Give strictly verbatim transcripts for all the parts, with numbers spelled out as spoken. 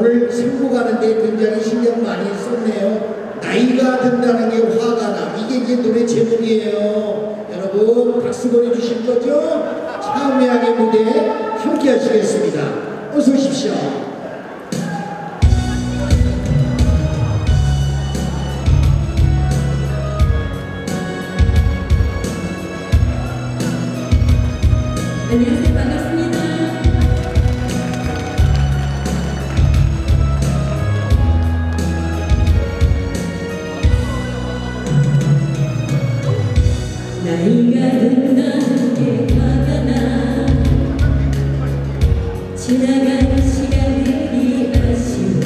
오늘 선곡하는데 굉장히 신경 많이 썼네요. 나이가 든다는 게 화가 나. 이게 이제 노래 제목이에요. 여러분 박수 보내주실 거죠? 참여하게 무대 함께 하시겠습니다. 어서 오십시오. 안녕하세요. 반갑습니다. 나이가 든다는 게 화가 나. 지나간 시간들이 아쉬워.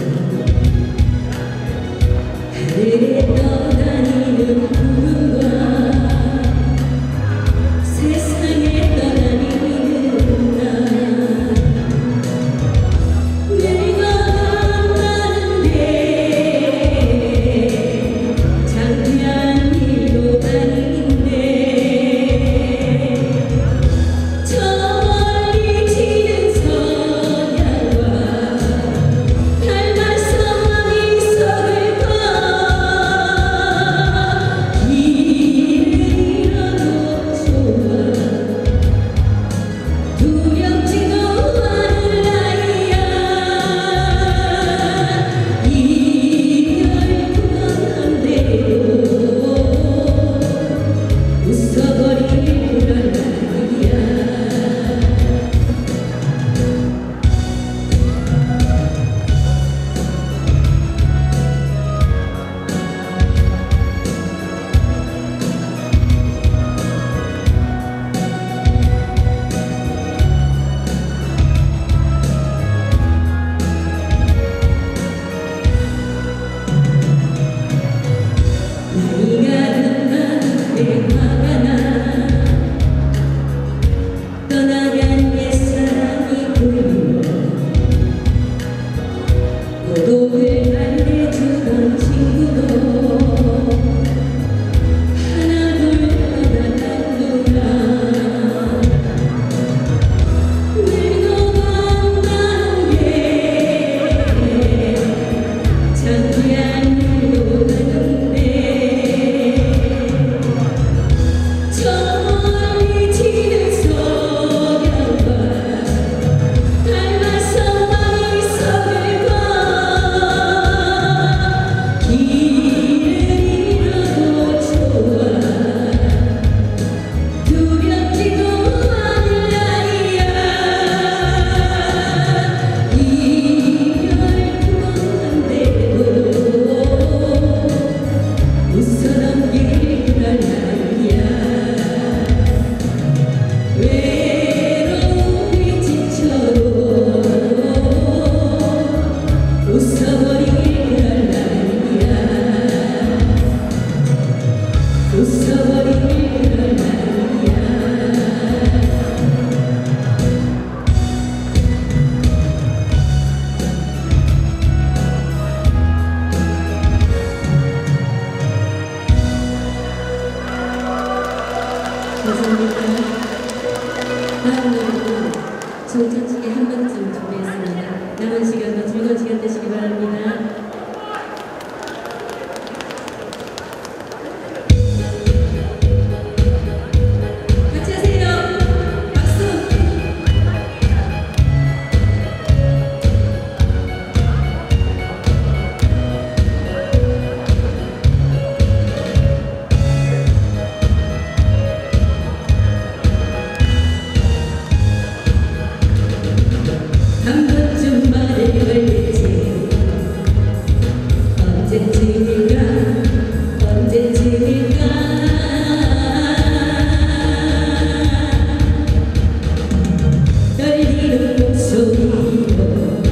하늘에 떠다니는 구름과 세상에 떠다니는 나. 늙어간다는 게 장대한 일도 아닌데 저 멀리 지는 선야와 닮아서만 있어을까. 길을 잃어도 좋아. 두렵지도 않을 나이야. 이별 그만한대도 웃어버릴 그런 나이야. 나이가 든다는 게 화가 나. 떠나간 옛사랑이 보이고 고독을 달래주던 친구도 하나둘 떠나가는구나. 늙어간다는 게 장대한 일도 아닌데 저 멀리 지는 소녀와 닮아서만 있어을까. 길을 잃어도 좋아. 두렵지도 않을 나이야. 이별 그만한대도 웃어넘길 그럴 나이야. 외로움이 지쳐도 웃어버릴 그럴 나이야. 웃어버릴 그럴 나이야. 감사합니다. 다음 노래는 정찬식의 한 번쯤 준비했습니다. 남은 시간도 즐거운 시간 되시기 바랍니다. 같이 하세요. 박수. 한 번쯤 말을 걸겠지. 언제쯤일까 언제쯤일까. 떨리는 목소리로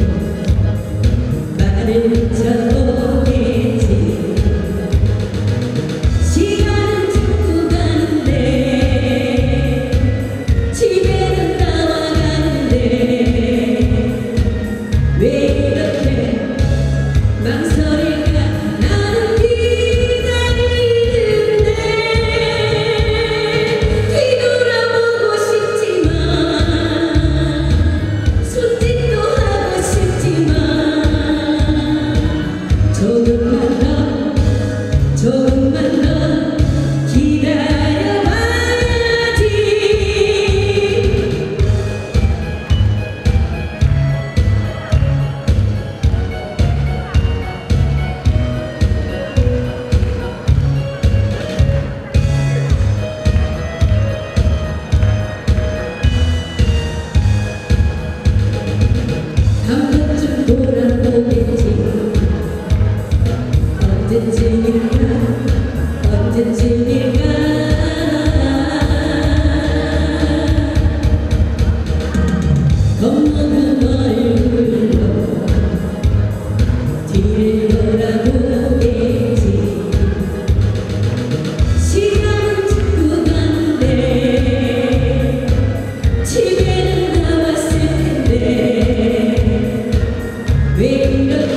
말을 붙여보겠지. 시간은 자꾸 가는데 집에는 나와가는데 왜 이렇게 망설일까. 나는 기다리는데 뒤돌아보고 싶지만 손짓도 하고 싶지만 이렇게